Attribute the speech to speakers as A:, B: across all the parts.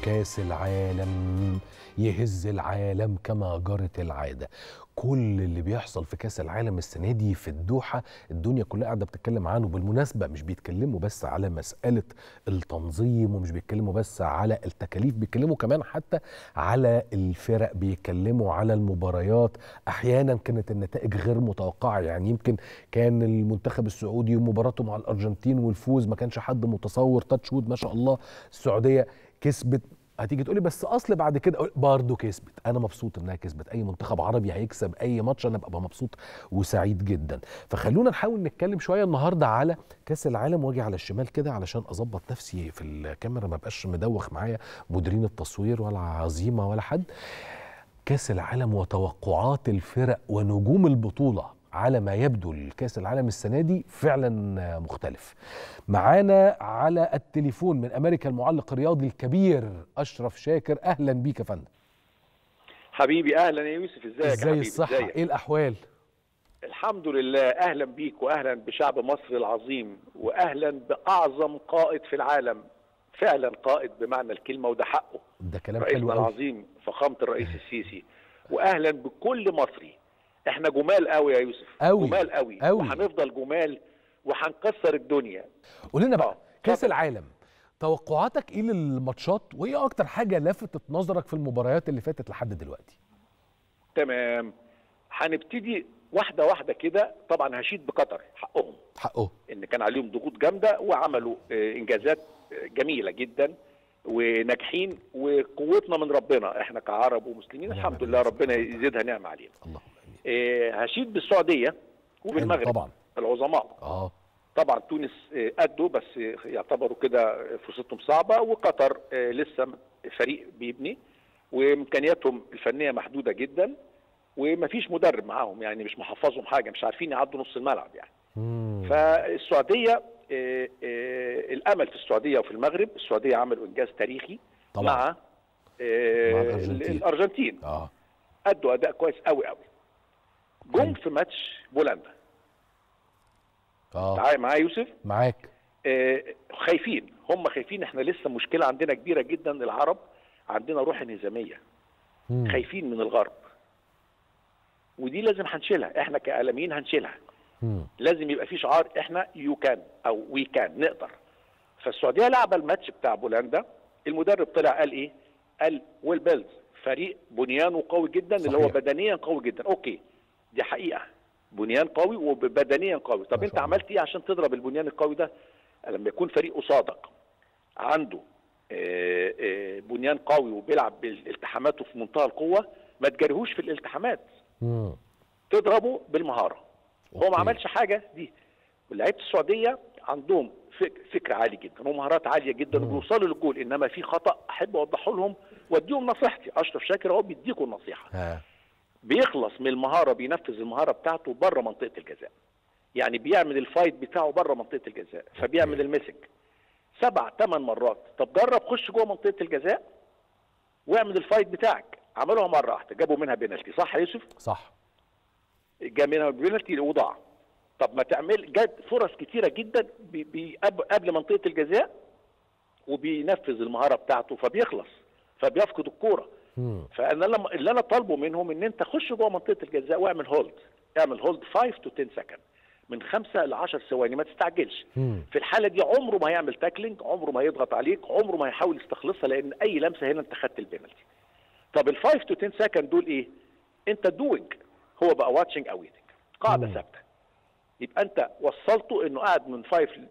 A: كاس العالم يهز العالم كما جرت العادة. كل اللي بيحصل في كاس العالم السنة دي في الدوحة الدنيا كلها قاعدة بتتكلم عنه. بالمناسبة مش بيتكلموا بس على مسألة التنظيم، ومش بيتكلموا بس على التكاليف، بيتكلموا كمان حتى على الفرق، بيتكلموا على المباريات. أحيانا كانت النتائج غير متوقعة، يعني يمكن كان المنتخب السعودي ومباراته مع الأرجنتين والفوز ما كانش حد متصور. تاتش وود ما شاء الله السعودية كسبت. هتيجي تقولي بس اصل بعد كده برضه كسبت. انا مبسوط انها كسبت. اي منتخب عربي هيكسب اي ماتش انا ببقى مبسوط وسعيد جدا. فخلونا نحاول نتكلم شويه النهارده على كاس العالم، واجي على الشمال كده علشان اظبط نفسي في الكاميرا ما بقاش مدوخ معايا مديرين التصوير ولا عظيمه ولا حد. كاس العالم وتوقعات الفرق ونجوم البطوله على ما يبدو الكاس العالم السنة دي فعلا مختلف. معانا على التليفون من أمريكا المعلق الرياضي الكبير أشرف شاكر. أهلا بيك يا فندم.
B: حبيبي أهلا يا يوسف، ازيك يا حبيبي؟
A: الصحة
B: ازيك؟
A: إيه الأحوال؟
B: الحمد لله. أهلا بيك وأهلا بشعب مصر العظيم، وأهلا بأعظم قائد في العالم، فعلا قائد بمعنى الكلمة وده حقه.
A: ده كلام
B: رئيسنا
A: حلو قوي.
B: العظيم فخامة الرئيس السيسي. وأهلا بكل مصري. احنا جمال قوي يا يوسف،
A: قوي
B: جمال قوي وهنفضل جمال وهنكسر الدنيا.
A: قول لنا بقى كاس العالم توقعاتك ايه للماتشات، وايه اكتر حاجه لفتت نظرك في المباريات اللي فاتت لحد دلوقتي؟
B: تمام، هنبتدي واحده واحده كده. طبعا هشيد بقطر، حقهم ان كان عليهم ضغوط جامده وعملوا انجازات جميله جدا وناجحين، وقوتنا من ربنا احنا كعرب ومسلمين الحمد لله، ربنا يزيدها نعمه علينا.
A: اللهم
B: هشيد بالسعوديه وبالمغرب
A: طبعا
B: العظماء. طبعا تونس قدوا بس يعتبروا كده فرصتهم صعبه، وقطر لسه فريق بيبني وامكانياتهم الفنيه محدوده جدا، ومفيش مدرب معاهم، يعني مش محفظهم حاجه، مش عارفين يعدوا نص الملعب يعني. فالسعوديه الامل في السعوديه وفي المغرب. السعوديه عملوا انجاز تاريخي طبعا مع الارجنتين. ادوا اداء كويس قوي قوي. جم في ماتش بولندا. معايا يوسف؟
A: معاك.
B: خايفين، هم خايفين. احنا لسه مشكله عندنا كبيره جدا، العرب عندنا روح انهزاميه. خايفين من الغرب، ودي لازم هنشيلها. احنا كاعلاميين هنشيلها. لازم يبقى في شعار احنا يو كان او وي كان، نقدر. فالسعوديه لعبه الماتش بتاع بولندا، المدرب طلع قال ايه؟ قال ويل بيلد، فريق بنيانه قوي جدا. صحيح. اللي هو بدنيا قوي جدا. اوكي، دي حقيقه، بنيان قوي وبدنيا قوي. طب انت عملت ايه عشان تضرب البنيان القوي ده؟ لما يكون فريق قصادك عنده بنيان قوي وبيلعب بالالتحاماته في منتهى القوه، ما تجريهوش في الالتحامات، تضربه بالمهاره. هو ما عملش حاجه دي. لعيبه السعوديه عندهم فكر عالي جدا ومهارات عاليه جدا وبيوصلوا للجول، انما في خطا احب اوضحه لهم واديهم نصيحتي. اشرف شاكر اهو بيديكم النصيحه. بيخلص من المهاره، بينفذ المهاره بتاعته بره منطقه الجزاء، يعني بيعمل الفايت بتاعه بره منطقه الجزاء، فبيعمل المسك 7 8 مرات. طب جرب خش جوه منطقه الجزاء واعمل الفايت بتاعك. عملوها مره واحده، جابوا منها بينالتي. صح يا يوسف؟
A: صح،
B: جاب منها بينالتي وضاع. طب ما تعمل، جت فرص كتيره جدا قبل منطقه الجزاء وبينفذ المهاره بتاعته فبيخلص، فبيفقد الكوره. فانا اللي انا طالبه منهم ان انت خش جوه منطقه الجزاء واعمل هولد. اعمل هولد 5 to 10 سكند، من 5 ل 10 ثواني، ما تستعجلش. في الحاله دي عمره ما هيعمل تاكلينج، عمره ما هيضغط عليك، عمره ما هيحاول يستخلصها، لان اي لمسه هنا انت خدت البينالتي. طب ال 5 to 10 سكند دول ايه؟ انت دوينج، هو بقى واتشنج او ويتنج، قاعده ثابته. يبقى انت وصلته انه قاعد من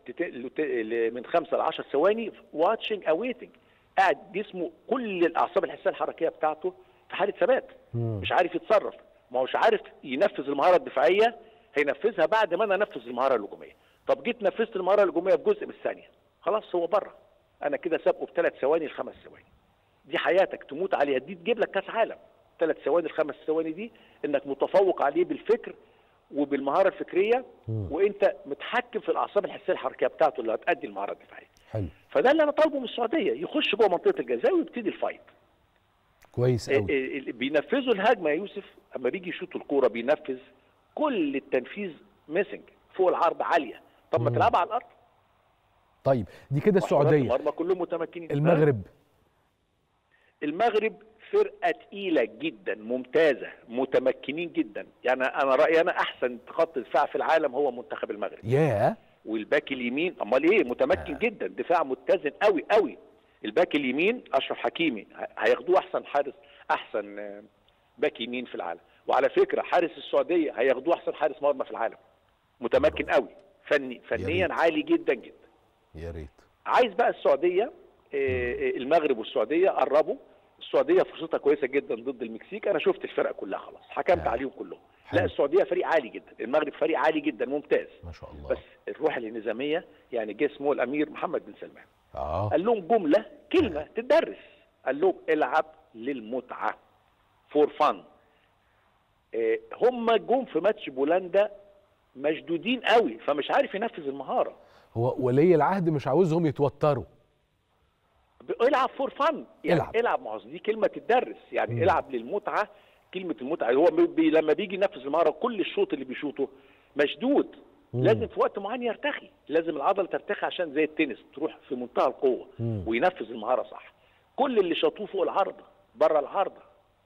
B: 5 ل 10 ثواني واتشنج او ويتنج، قاعد جسمه كل الاعصاب الحسيه الحركيه بتاعته في حاله ثبات، مش عارف يتصرف. ما هوش عارف ينفذ المهاره الدفاعيه، هينفذها بعد ما انا انفذ المهاره الهجوميه. طب جيت نفذت المهاره الهجوميه في جزء من الثانيه، خلاص هو بره. انا كده سابقه ب3 ثواني ل5 ثواني. دي حياتك تموت عليها، دي تجيب لك كاس عالم. 3 ثواني ل5 ثواني دي انك متفوق عليه بالفكر وبالمهاره الفكريه، وانت متحكم في الاعصاب الحسيه الحركيه بتاعته اللي هتؤدي المهاره الدفاعيه.
A: حلو.
B: فده اللي انا طالبه من السعوديه، يخش جوه منطقه الجزاء ويبتدي الفايت.
A: كويس قوي.
B: بينفذوا الهجمه يا يوسف، اما بيجي يشوطوا الكوره بينفذ كل التنفيذ ميسنج فوق العرض عاليه. طب ما تلعبها على الارض.
A: طيب دي كده السعوديه.
B: المرمى كلهم متمكنين.
A: المغرب
B: المغرب فرقه تقيله جدا، ممتازه، متمكنين جدا. يعني انا رايي انا احسن خط دفاع في العالم هو منتخب المغرب.
A: ياه.
B: والباك اليمين امال ايه، متمكن جدا، دفاع متزن قوي قوي. الباك اليمين اشرف حكيمي هياخدوه احسن حارس، احسن باك يمين في العالم. وعلى فكره حارس السعوديه هياخدوه احسن حارس مرمى في العالم، متمكن قوي، فنيا عالي جدا جدا.
A: يا ريت.
B: عايز بقى السعوديه، المغرب والسعوديه قربوا. السعوديه فرصتها كويسه جدا ضد المكسيك، انا شفت الفرق كلها خلاص، حكمت عليهم كلهم. لا السعوديه فريق عالي جدا، المغرب فريق عالي جدا ممتاز
A: ما شاء الله.
B: بس الروح الانهزاميه، يعني جه اسمه الامير محمد بن سلمان قال لهم جمله كلمه تدرس، قال لهم العب للمتعه، فور فان. هم جم في ماتش بولندا مشدودين قوي، فمش عارف ينفذ المهاره.
A: هو ولي العهد مش عاوزهم يتوتروا.
B: العب فور فن، يعني العب ما هو دي كلمه تدرس، يعني العب للمتعه. كلمه المتعه هو لما بيجي ينفذ المهاره كل الشوط اللي بيشوطه مشدود، لازم في وقت معين يرتخي، لازم العضله ترتخي عشان زي التنس تروح في منتهى القوه وينفذ المهاره صح. كل اللي شاطوه فوق العارضه بره العارضه،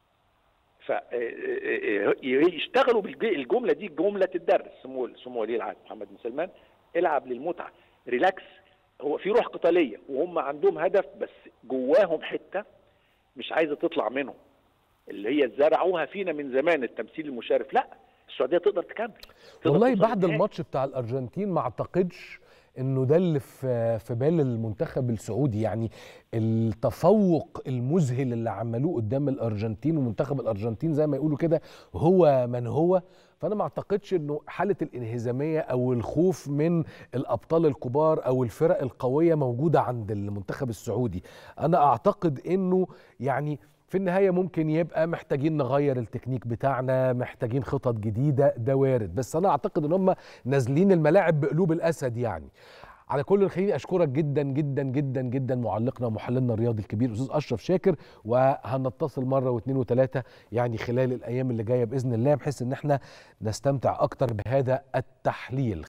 B: فيشتغلوا بالجمله دي، جمله تدرس. سمو ولي العهد محمد بن سلمان العب للمتعه، ريلاكس. هو في روح قتاليه وهم عندهم هدف، بس جواهم حته مش عايزه تطلع منهم، اللي هي زرعوها فينا من زمان، التمثيل المشرف. لا السعوديه تقدر تكمل.
A: والله بعد الماتش بتاع الارجنتين ما اعتقدش انه ده اللي في بال المنتخب السعودي، يعني التفوق المذهل اللي عملوه قدام الارجنتين، ومنتخب الارجنتين زي ما يقولوا كده هو من هو. فانا ما اعتقدش انه حاله الانهزاميه او الخوف من الابطال الكبار او الفرق القويه موجوده عند المنتخب السعودي. انا اعتقد انه يعني في النهايه ممكن يبقى محتاجين نغير التكنيك بتاعنا، محتاجين خطط جديده، ده وارد، بس انا اعتقد ان هم نازلين الملاعب بقلوب الاسد يعني. على كل خليني اشكرك جدا جدا جدا جدا معلقنا ومحللنا الرياضي الكبير استاذ اشرف شاكر، وهنتصل مره واثنين وثلاثه يعني خلال الايام اللي جايه باذن الله، بحيث ان احنا نستمتع اكتر بهذا التحليل.